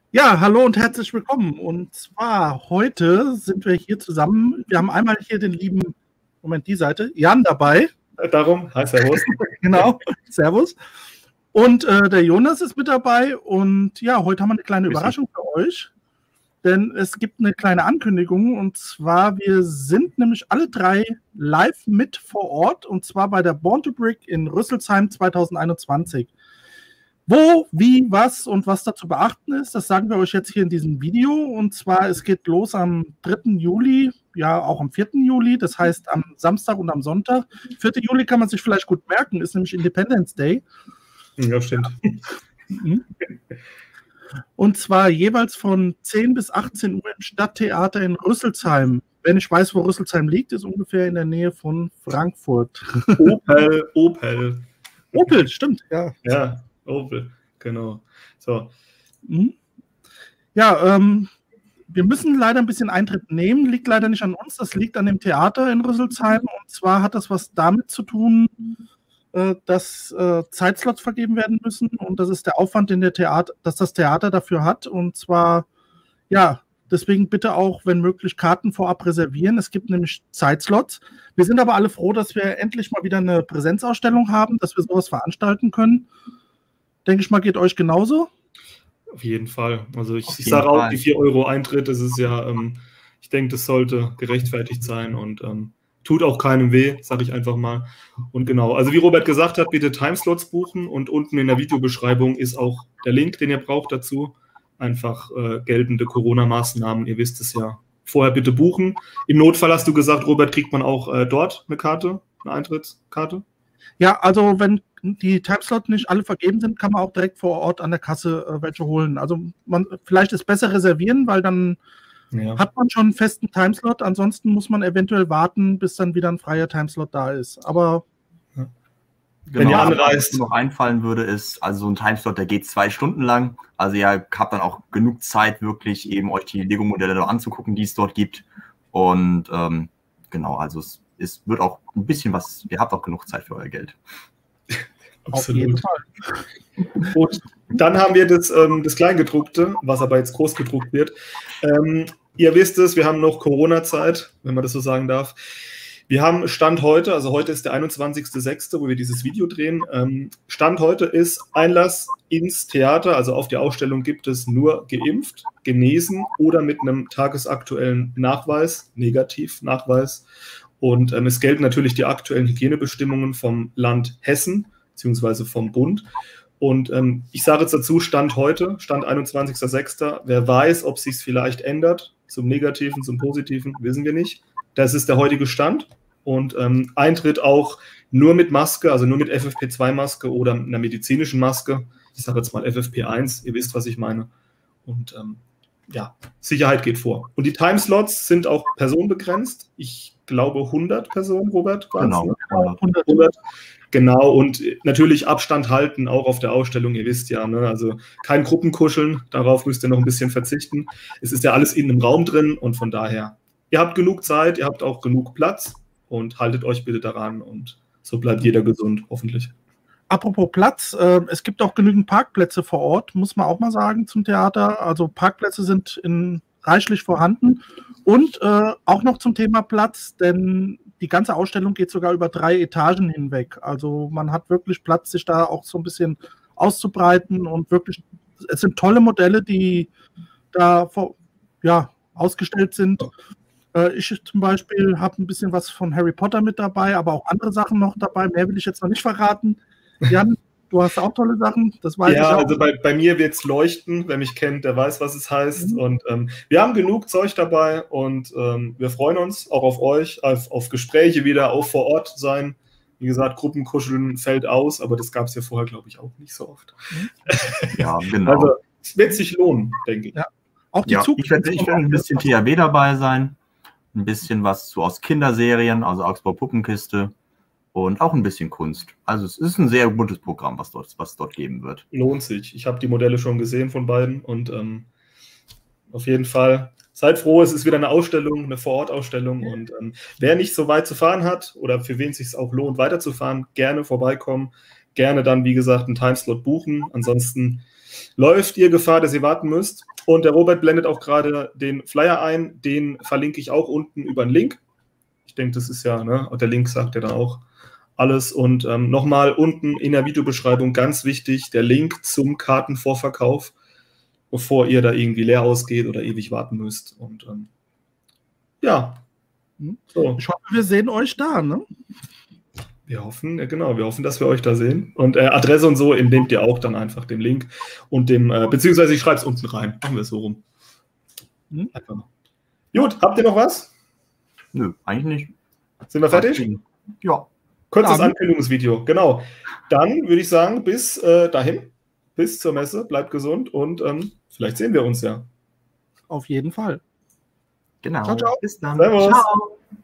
Ja, hallo und herzlich willkommen. Und zwar heute sind wir hier zusammen. Wir haben einmal hier den lieben, Moment, die Seite, Jan dabei. Darum, hi, servus. Genau, servus. Und der Jonas ist mit dabei. Und ja, heute haben wir eine kleine Überraschung für euch. Denn es gibt eine kleine Ankündigung. Und zwar, wir sind nämlich alle drei live mit vor Ort. Und zwar bei der Born to Brick in Rüsselsheim 2021. Wo, wie, was und was da zu beachten ist, das sagen wir euch jetzt hier in diesem Video. Und zwar, es geht los am 3. Juli, ja auch am 4. Juli, das heißt am Samstag und am Sonntag. 4. Juli kann man sich vielleicht gut merken, ist nämlich Independence Day. Ja, stimmt. Und zwar jeweils von 10 bis 18 Uhr im Stadttheater in Rüsselsheim. Wenn ich weiß, wo Rüsselsheim liegt, ist ungefähr in der Nähe von Frankfurt. Opel, stimmt, ja. Ja, Opel, genau. So. Ja, wir müssen leider ein bisschen Eintritt nehmen, liegt leider nicht an uns, das liegt an dem Theater in Rüsselsheim. Und zwar hat das was damit zu tun, dass Zeitslots vergeben werden müssen. Und das ist der Aufwand, dass das Theater dafür hat. Und zwar, ja, deswegen bitte auch, wenn möglich, Karten vorab reservieren. Es gibt nämlich Zeitslots. Wir sind aber alle froh, dass wir endlich mal wieder eine Präsenzausstellung haben, dass wir sowas veranstalten können. Denke ich mal, geht euch genauso? Auf jeden Fall. Also ich sage auch, die 4 Euro Eintritt, das ist ja, ich denke, das sollte gerechtfertigt sein und tut auch keinem weh, sage ich einfach mal. Und genau, also wie Robert gesagt hat, bitte Timeslots buchen und unten in der Videobeschreibung ist auch der Link, den ihr braucht dazu. Einfach geltende Corona-Maßnahmen, ihr wisst es ja. Vorher bitte buchen. Im Notfall hast du gesagt, Robert, kriegt man auch dort eine Karte, eine Eintrittskarte? Ja, also wenn die Timeslots nicht alle vergeben sind, kann man auch direkt vor Ort an der Kasse welche holen. Also vielleicht ist besser reservieren, weil dann hat man schon einen festen Timeslot. Ansonsten muss man eventuell warten, bis dann wieder ein freier Timeslot da ist. Aber wenn ihr anreist, was mir noch einfallen würde, ist, also so ein Timeslot, der geht 2 Stunden lang. Also ihr habt dann auch genug Zeit, wirklich eben euch die Lego-Modelle anzugucken, die es dort gibt. Und genau, also es wird auch ein bisschen was, ihr habt auch genug Zeit für euer Geld. Absolut. Und dann haben wir das Kleingedruckte, was aber jetzt groß gedruckt wird. Ihr wisst es, wir haben noch Corona-Zeit, wenn man das so sagen darf. Wir haben Stand heute, also heute ist der 21.06., wo wir dieses Video drehen. Stand heute ist Einlass ins Theater, also auf die Ausstellung gibt es nur geimpft, genesen oder mit einem tagesaktuellen Nachweis, Negativnachweis. Und es gelten natürlich die aktuellen Hygienebestimmungen vom Land Hessen beziehungsweise vom Bund. Und ich sage jetzt dazu, Stand heute, Stand 21.06., wer weiß, ob es sich vielleicht ändert, zum Negativen, zum Positiven, wissen wir nicht. Das ist der heutige Stand. Und Eintritt auch nur mit Maske, also nur mit FFP2-Maske oder einer medizinischen Maske. Ich sage jetzt mal FFP1, ihr wisst, was ich meine. Und ja, Sicherheit geht vor. Und die Timeslots sind auch personenbegrenzt. Ich glaube 100 Personen, Robert. Genau, 100. Genau, und natürlich Abstand halten, auch auf der Ausstellung, ihr wisst ja, ne? Also kein Gruppenkuscheln, darauf müsst ihr noch ein bisschen verzichten. Es ist ja alles in einem Raum drin und von daher, ihr habt genug Zeit, ihr habt auch genug Platz und haltet euch bitte daran und so bleibt jeder gesund, hoffentlich. Apropos Platz, es gibt auch genügend Parkplätze vor Ort, muss man auch mal sagen, zum Theater. Also Parkplätze sind reichlich vorhanden. Und auch noch zum Thema Platz, denn die ganze Ausstellung geht sogar über 3 Etagen hinweg. Also man hat wirklich Platz, sich da auch so ein bisschen auszubreiten und wirklich, es sind tolle Modelle, die da ausgestellt sind. Ich zum Beispiel habe ein bisschen was von Harry Potter mit dabei, aber auch andere Sachen noch dabei. Mehr will ich jetzt noch nicht verraten. Jan, du hast auch tolle Sachen, das weiß ich auch. Ja, also bei mir wird es leuchten, wer mich kennt, der weiß, was es heißt. Und wir haben genug Zeug dabei und wir freuen uns auch auf euch, auf Gespräche wieder, auf vor Ort sein. Wie gesagt, Gruppenkuscheln fällt aus, aber das gab es ja vorher, glaube ich, auch nicht so oft. Ja, genau. Also es wird sich lohnen, denke ich. Ja. Auch die ich werde ein bisschen THW dabei sein, ein bisschen was so aus Kinderserien, also Augsburg Puppenkiste. Und auch ein bisschen Kunst. Also es ist ein sehr buntes Programm, was dort geben wird. Lohnt sich. Ich habe die Modelle schon gesehen von beiden und auf jeden Fall seid froh, es ist wieder eine Ausstellung, eine Vorortausstellung und wer nicht so weit zu fahren hat oder für wen es sich auch lohnt, weiterzufahren, gerne vorbeikommen. Gerne dann, wie gesagt, einen Timeslot buchen. Ansonsten läuft ihr Gefahr, dass ihr warten müsst. Und der Robert blendet auch gerade den Flyer ein. Den verlinke ich auch unten über einen Link. Ich denke, das ist ja, ne? Der Link sagt ja dann auch alles. Und nochmal unten in der Videobeschreibung ganz wichtig, der Link zum Kartenvorverkauf, bevor ihr da irgendwie leer ausgeht oder ewig warten müsst. Und ja. So. Ich hoffe, wir sehen euch da, ne? Wir hoffen, genau, wir hoffen, dass wir euch da sehen. Und Adresse und so nehmt ihr auch dann einfach den Link und beziehungsweise ich schreibe es unten rein. Machen wir es so rum. Einfach noch. Gut, habt ihr noch was? Nö, eigentlich nicht. Sind wir fertig? Ja. Kurzes Ankündigungsvideo, genau. Dann würde ich sagen, bis dahin, bis zur Messe, bleibt gesund und vielleicht sehen wir uns ja. Auf jeden Fall. Genau. Ciao, ciao. Bis dann. Servus. Ciao.